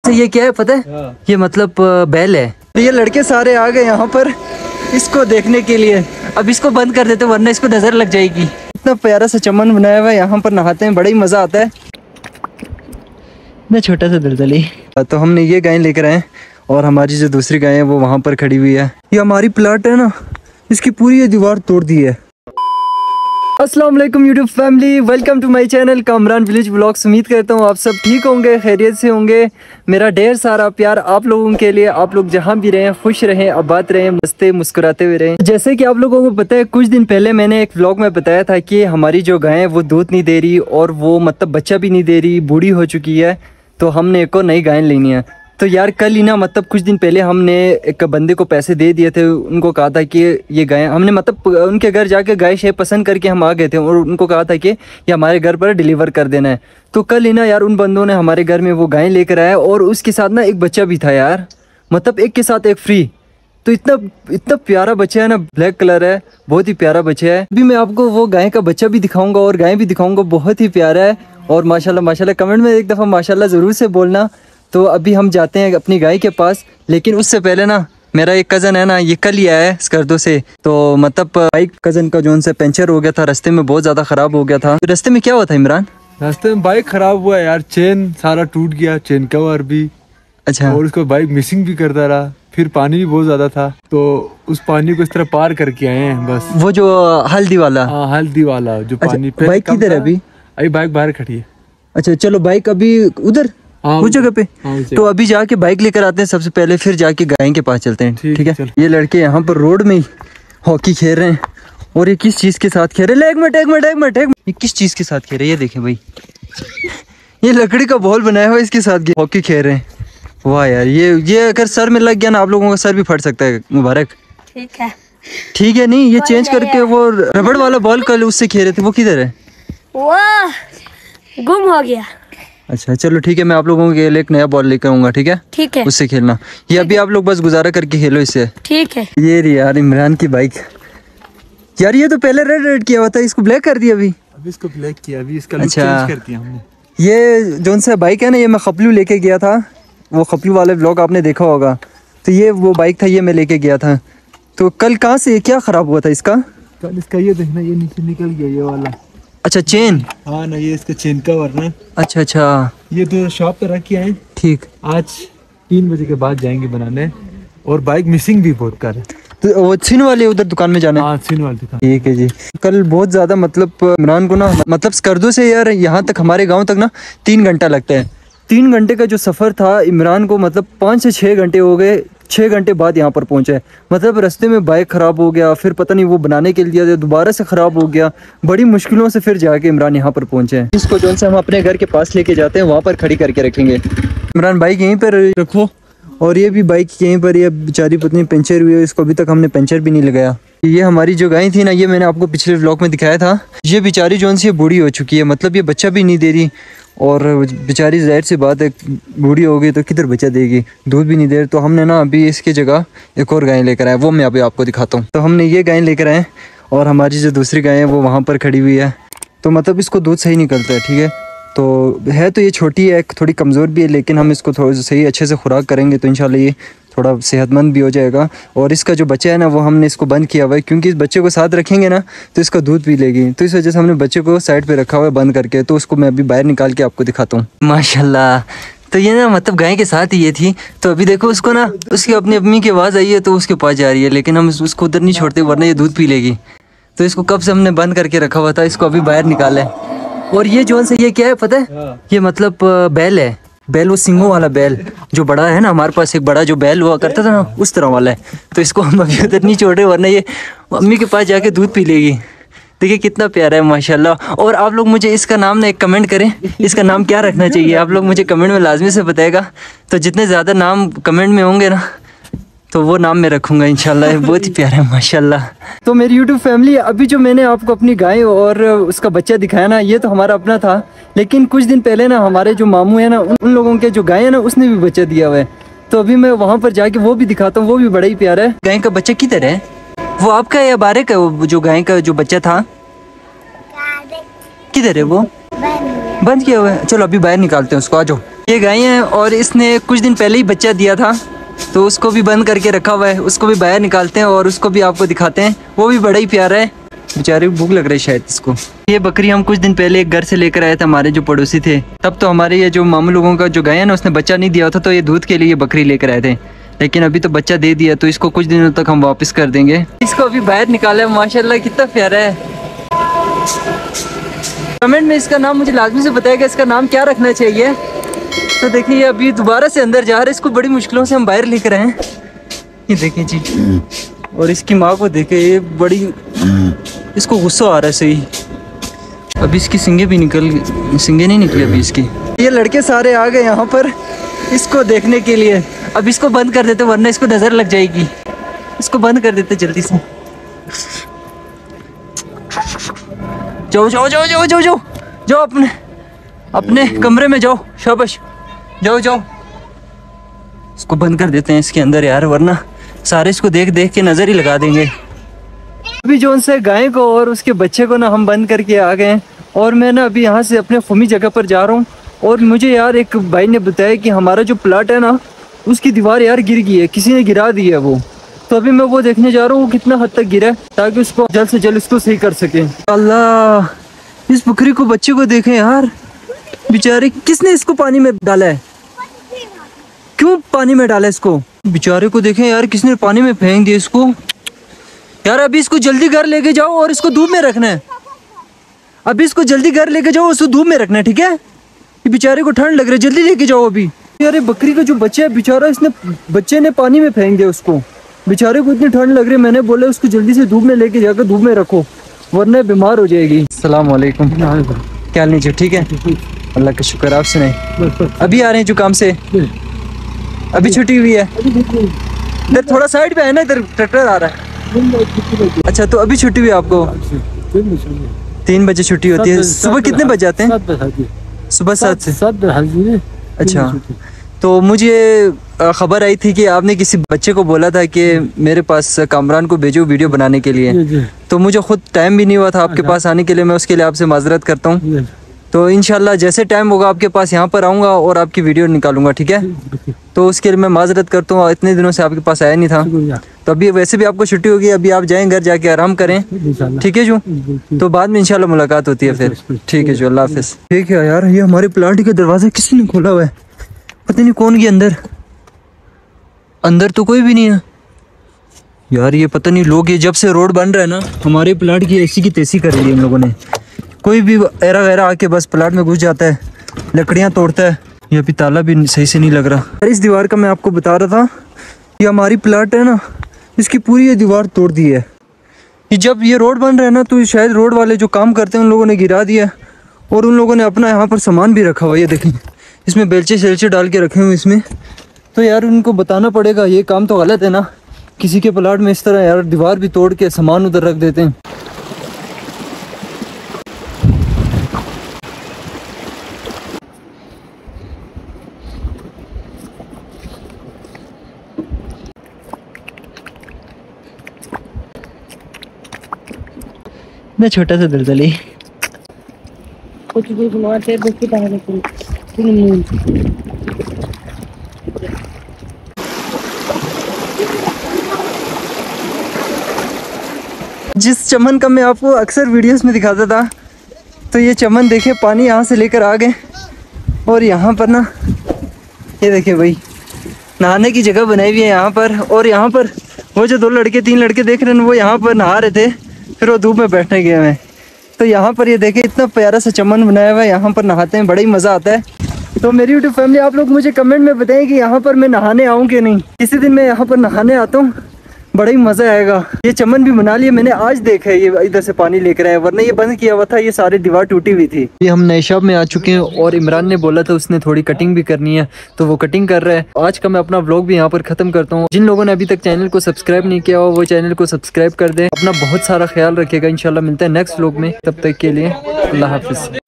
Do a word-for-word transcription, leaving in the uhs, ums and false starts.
से ये क्या है पता है? ये मतलब बैल है। ये लड़के सारे आ गए यहाँ पर इसको देखने के लिए। अब इसको बंद कर देते वरना इसको नजर लग जाएगी। इतना प्यारा सा चमन बनाया हुआ है, यहाँ पर नहाते हैं, बड़ा ही मजा आता है। इतना छोटा सा दलदली। तो हमने ये गाय लेकर आए और हमारी जो दूसरी गाय है वो वहाँ पर खड़ी हुई है। ये हमारी प्लाट है ना, इसकी पूरी ये दीवार तोड़ दी है। अस्सलाम वालेकुम YouTube family, welcome to my channel Kamran village vlogs. उम्मीद करता हूँ आप सब ठीक होंगे, खैरियत से होंगे। मेरा ढेर सारा प्यार आप लोगों के लिए। आप लोग जहाँ भी रहें खुश रहें, आबाद रहें, मस्ते मुस्कुराते हुए रहें। जैसे कि आप लोगों को पता है, कुछ दिन पहले मैंने एक व्लॉग में बताया था कि हमारी जो गाय है वो दूध नहीं दे रही और वो मतलब बच्चा भी नहीं दे रही, बूढ़ी हो चुकी है। तो हमने एक और नई गाय लेनी है। तो यार कल ही ना मतलब कुछ दिन पहले हमने एक बंदे को पैसे दे दिए थे। उनको कहा था कि ये गाय हमने मतलब उनके घर जाके गाय शेप पसंद करके हम आ गए थे और उनको कहा था कि ये हमारे घर पर डिलीवर कर देना है। तो कल ही ना यार उन बंदों ने हमारे घर में वो गाय लेकर आया और उसके साथ ना एक बच्चा भी था यार, मतलब एक के साथ एक फ्री। तो इतना इतना प्यारा बच्चा है ना, ब्लैक कलर है, बहुत ही प्यारा बच्चा है। अभी मैं आपको वो गाय का बच्चा भी दिखाऊंगा और गाय भी दिखाऊंगा, बहुत ही प्यारा है। और माशाल्लाह माशाल्लाह कमेंट में एक दफ़ा माशाल्लाह ज़रूर से बोलना। तो अभी हम जाते हैं अपनी गाय के पास, लेकिन उससे पहले ना मेरा एक कज़न है ना, ये कल ही आया है स्कर्दो से। तो मतलब बाइक कज़न का जो उनसे पंचर हो गया था, रास्ते में बहुत ज़्यादा ख़राब हो गया था। रास्ते में क्या हुआ था इमरान? रास्ते में बाइक खराब हुआ यार, चेन सारा टूट गया, चेन कवर भी। अच्छा। और उसको बाइक मिसिंग भी करता रहा। फिर पानी भी बहुत ज्यादा था, तो उस पानी को इस तरह पार करके आए हैं बस। वो जो हल्दी वाला? हाँ हल्दी वाला जो अच्छा, पानी। बाइक किधर है अभी? अभी बाइक बाहर खड़ी है। अच्छा चलो, बाइक अभी उधर उस जगह पे। तो अभी जाके बाइक लेकर आते हैं सबसे पहले, फिर जाके गाय के पास चलते हैं। ठीक है, है? ये लड़के यहाँ पर रोड में ही हॉकी खेल रहे हैं। और ये किस चीज के साथ खेल रहे हैं? एक मिनट एक मिनट एक मिनट एक मिनट, ये किस चीज के साथ खेल रहे हैं? ये देखें भाई, ये लकड़ी का बॉल बनाया हुआ है, इसके साथ हॉकी खेल रहे हैं। वाह यार, ये ये अगर सर में लग गया ना, आप लोगों का सर भी फट सकता है। मुबारक। ठीक है ठीक है। नहीं ये चेंज करके वो रबड़ वाला बॉल कल उससे खेल रहे थे, वो किधर है? वो गुम हो गया। अच्छा चलो ठीक है, मैं आप लोगों के लिए एक नया बॉल लेकर आऊंगा। ठीक है ठीक है, उससे खेलना। ये अभी आप लोग बस गुजारा करके खेलो इससे। ठीक है। ये रही यार इमरान की बाइक। यार ये तो पहले रेड रेड किया हुआ था, इसको ब्लैक कर दिया अभी। अभी इसको ब्लैक किया, अभी इसका अच्छा लुक चेंज कर दिया हमने। ये जोन सा बाइक है ना, ये मैं खपलू लेके गया था, वो खपलू वाले व्लॉग आपने देखा होगा। तो ये वो बाइक था, ये मैं लेके गया था। तो कल कहाँ से क्या खराब हुआ था इसका? कल इसका ये देखना, ये नीचे निकल गया ये वाला। अच्छा चेन? हाँ ना, ये इसका चेन का वरना। अच्छा अच्छा, ये तो शॉप पे रख के आए। ठीक, आज तीन बजे के बाद जाएंगे बनाने। और बाइक मिसिंग भी बहुत कर है, तो वो सिन वाले उधर दुकान में जाना है। हाँ सिन वाली दुकान। ठीक है जी। कल बहुत ज्यादा मतलब इमरान को ना, मतलब स्कर्दो से यार यहाँ तक हमारे गाँव तक ना तीन घंटा लगता है। तीन घंटे का जो सफ़र था इमरान को, मतलब पाँच से छः घंटे हो गए। छः घंटे बाद यहाँ पर पहुँचे। मतलब रास्ते में बाइक ख़राब हो गया, फिर पता नहीं वो बनाने के लिए दोबारा से ख़राब हो गया। बड़ी मुश्किलों से फिर जाके इमरान यहाँ पर पहुँचे। इसको जो से हम अपने घर के पास लेके जाते हैं, वहाँ पर खड़ी करके रखेंगे। इमरान बाइक यहीं पर रखो। और ये भी बाइक यहीं पर, ये बेचारी पत्नी पंचर हुई है, इसको अभी तक हमने पंचर भी नहीं लगाया। ये हमारी जो गाय थी ना, ये मैंने आपको पिछले व्लॉग में दिखाया था। ये बेचारी जो सी बूढ़ी हो चुकी है, मतलब ये बच्चा भी नहीं दे रही। और बेचारी जाहिर सी बात है, बूढ़ी हो गई तो किधर बच्चा देगी, दूध भी नहीं दे रही। तो हमने ना अभी इसकी जगह एक और गाय लेकर आए, वो मैं अभी आपको दिखाता हूँ। तो हमने ये गाय लेकर आए और हमारी जो दूसरी गाय है वो वहाँ पर खड़ी हुई है। तो मतलब इसको दूध सही निकलता है। ठीक है, तो है तो ये छोटी है, थोड़ी कमज़ोर भी है, लेकिन हम इसको थोड़ा सही अच्छे से खुराक करेंगे तो इंशाल्लाह ये थोड़ा सेहतमंद भी हो जाएगा। और इसका जो बच्चा है ना, वो हमने इसको बंद किया हुआ है, क्योंकि इस बच्चे को साथ रखेंगे ना तो इसका दूध पी लेगी। तो इस वजह से हमने बच्चे को साइड पे रखा हुआ है बंद करके। तो उसको मैं अभी बाहर निकाल के आपको दिखाता हूँ। माशाल्लाह। तो ये ना मतलब गाय के साथ ही ये थी। तो अभी देखो उसको ना, उसकी अपनी अम्मी की आवाज़ आई है तो उसके पास जा रही है, लेकिन हम उसको उधर नहीं छोड़ते वरना ये दूध पी लेगी। तो इसको कब से हमने बंद करके रखा हुआ था, इसको अभी बाहर निकाला है। और ये जो से ये क्या है पता है? ये मतलब बैल है। बैल वो सिंगों वाला बैल जो बड़ा है ना, हमारे पास एक बड़ा जो बैल हुआ करता था ना, उस तरह वाला है। तो इसको हम अभी उधर नहीं छोड़ रहे वरना ये अम्मी के पास जाके दूध पी लेगी। देखिए कितना प्यारा है माशाल्लाह। और आप लोग मुझे इसका नाम ना एक कमेंट करें, इसका नाम क्या रखना चाहिए, आप लोग मुझे कमेंट में लाजमी से बताएगा। तो जितने ज़्यादा नाम कमेंट में होंगे ना, तो वो नाम मैं रखूँगा इंशाल्लाह। बहुत ही प्यारा है माशाल्लाह। तो मेरी यूट्यूब फैमिली, अभी जो मैंने आपको अपनी गाय और उसका बच्चा दिखाया ना, ये तो हमारा अपना था। लेकिन कुछ दिन पहले ना हमारे जो मामू है ना, उन लोगों के जो गाय है ना, उसने भी बच्चा दिया हुआ है। तो अभी मैं वहाँ पर जाके वो भी दिखाता हूँ, वो भी बड़ा ही प्यारा है। गाय का बच्चा किधर है? वो आपका या बारे का? वो जो गाय का जो बच्चा था किधर है? वो बंद किया हुआ है। चलो अभी बाहर निकालते हैं उसको, आ जाओ। ये गाय हैं और इसने कुछ दिन पहले ही बच्चा दिया था, तो उसको भी बंद करके रखा हुआ है। उसको भी बाहर निकालते हैं और उसको भी आपको दिखाते हैं। वो भी बड़ा ही प्यारा है, बेचारे को भूख लग रही है शायद इसको। ये बकरी हम कुछ दिन पहले एक घर से लेकर आए थे, हमारे जो पड़ोसी थे। तब तो हमारे ये जो मामू लोगों का जो गाय है ना, उसने बच्चा नहीं दिया था, तो ये दूध के लिए बकरी लेकर आए थे। लेकिन अभी तो बच्चा दे दिया, तो इसको कुछ दिनों तक हम वापस कर देंगे। इसको अभी बाहर निकाला है, माशाल्लाह कितना प्यारा है। कमेंट में इसका नाम मुझे लाजमी से बताएगा, इसका नाम क्या रखना चाहिए। तो देखिए अभी दोबारा से अंदर जा रहा है, इसको बड़ी मुश्किलों से हम बाहर लेकर आए हैं। ये देखिए जी, और इसकी माँ को देखे, ये बड़ी इसको गुस्सा आ रहा है सही। अभी इसकी सिंगे भी निकल सिंगे नहीं निकली अभी इसकी। ये लड़के सारे आ गए यहाँ पर इसको देखने के लिए। अब इसको बंद कर देते वरना इसको नजर लग जाएगी। इसको बंद कर देते जल्दी से। जाओ जाओ जाओ जाओ जाओ जाओ जाओ अपने अपने कमरे में जाओ, शाबाश जाओ जाओ। इसको बंद कर देते हैं इसके अंदर यार, वरना सारे इसको देख देख के नजर ही लगा देंगे। अभी जो उनसे गाय को और उसके बच्चे को ना हम बंद करके आ गए हैं, और मैं ना अभी यहाँ से अपने फुमी जगह पर जा रहा हूँ। और मुझे यार एक भाई ने बताया कि हमारा जो प्लाट है ना, उसकी दीवार यार गिर गई है, किसी ने गिरा दी है वो। तो अभी मैं वो देखने जा रहा हूँ कितना हद तक गिरा है, ताकि उसको जल्द से जल्द इसको सही कर सके। अल्लाह, इस बकरी को बच्चे को देखें यार, बेचारे किसने इसको पानी में डाला है? क्यों पानी में डाला इसको? बेचारे को देखें यार, किसने पानी में फेंक दिया इसको। यार अभी इसको जल्दी घर लेके जाओ और इसको धूप में रखना है। अभी इसको जल्दी घर लेके जाओ, उसको धूप में रखना है, ठीक है? ये बेचारे को ठंड लग रही है, जल्दी लेके जाओ अभी। यार बकरी का जो बच्चा है बेचारा, इसने बच्चे ने पानी में फेंक दिया उसको। बेचारे को इतनी ठंड लग रही है, मैंने बोला उसको जल्दी से धूप में लेके जाकर धूप में रखो, वरना बीमार हो जाएगी। अस्सलाम वालेकुम, क्या हाल नीचे? ठीक है, अल्लाह का शुक्र। आप सुनाए? अभी आ रहे हैं जो काम से? अभी छुट्टी हुई है? इधर थोड़ा साइड पे है ना, इधर ट्रैक्टर आ रहा है। अच्छा, तो अभी छुट्टी हुई आपको? तीन बजे छुट्टी होती है। सुबह कितने बजे आते हैं? सुबह सात से। अच्छा, तो मुझे खबर आई थी कि आपने किसी बच्चे को बोला था कि मेरे पास कामरान को भेजो वीडियो बनाने के लिए। तो मुझे खुद टाइम भी नहीं हुआ था आपके पास आने के लिए, मैं उसके लिए आपसे माजरत करता हूँ। तो इंशाल्लाह जैसे टाइम होगा आपके पास यहाँ पर आऊँगा और आपकी वीडियो निकालूंगा, ठीक है? तो उसके लिए मैं माजरत करता हूँ, इतने दिनों से आपके पास आया नहीं था। तो अभी वैसे भी आपको छुट्टी होगी, अभी आप जाएं घर, जाके आराम करें, ठीक है जो? तो बाद में इंशाल्लाह मुलाकात होती है फिर, ठीक है जो? अल्लाह हाफिज़। ठीक है यार, ये हमारे प्लांट का दरवाज़ा किसने खोला हुआ है? पता नहीं कौन गया अंदर। अंदर तो कोई भी नहीं है यार। ये पता नहीं लोग, ये जब से रोड बन रहा है ना, हमारे प्लाट की ऐसी की तैसी कर दी हम लोगों ने। कोई भी एरा वैरा आके बस प्लाट में घुस जाता है, लकड़ियां तोड़ता है। ये अभी ताला भी सही से नहीं लग रहा। इस दीवार का मैं आपको बता रहा था, ये हमारी प्लाट है ना, इसकी पूरी ये दीवार तोड़ दी है। ये जब ये रोड बन रहा है ना, तो शायद रोड वाले जो काम करते हैं उन लोगों ने गिरा दिया, और उन लोगों ने अपना यहाँ पर सामान भी रखा हुआ है। ये देखें, इसमें बेलचे शेलचे डाल के रखे हुए इसमें। तो यार उनको बताना पड़ेगा, ये काम तो गलत है ना, किसी के प्लाट में इस तरह यार दीवार भी तोड़ के सामान उधर रख देते हैं। मैं छोटा सा दलदली जिस चमन का मैं आपको अक्सर वीडियोस में दिखाता था, तो ये चमन देखे पानी यहाँ से लेकर आ गए, और यहाँ पर ना ये देखे भाई नहाने की जगह बनाई हुई है यहाँ पर। और यहाँ पर वो जो दो लड़के तीन लड़के देख रहे हैं, वो यहाँ पर नहा रहे थे, फिर वो धूप में बैठने गए हैं। तो यहाँ पर ये देखे इतना प्यारा सा चमन बनाया हुआ है, यहाँ पर नहाते हैं, बड़ा ही मज़ा आता है। तो मेरी यूट्यूब फैमिली, आप लोग मुझे कमेंट में बताएं कि यहाँ पर मैं नहाने आऊँ कि नहीं। किसी दिन मैं यहाँ पर नहाने आता हूँ, बड़ा ही मज़ा आएगा। ये चमन भी बना लिया मैंने, आज देखा है ये इधर से पानी लेकर आया, वरना ये बंद किया हुआ था, ये सारी दीवार टूटी हुई थी। ये हम नए शॉप में आ चुके हैं, और इमरान ने बोला था उसने थोड़ी कटिंग भी करनी है, तो वो कटिंग कर रहा है। आज का मैं अपना व्लॉग भी यहाँ पर ख़त्म करता हूँ। जिन लोगों ने अभी तक चैनल को सब्सक्राइब नहीं किया हो, वो चैनल को सब्सक्राइब कर दें। अपना बहुत सारा ख्याल रखिएगा, इंशाल्लाह मिलता है नेक्स्ट व्लॉग में। तब तक के लिए अल्लाह हाफिज़।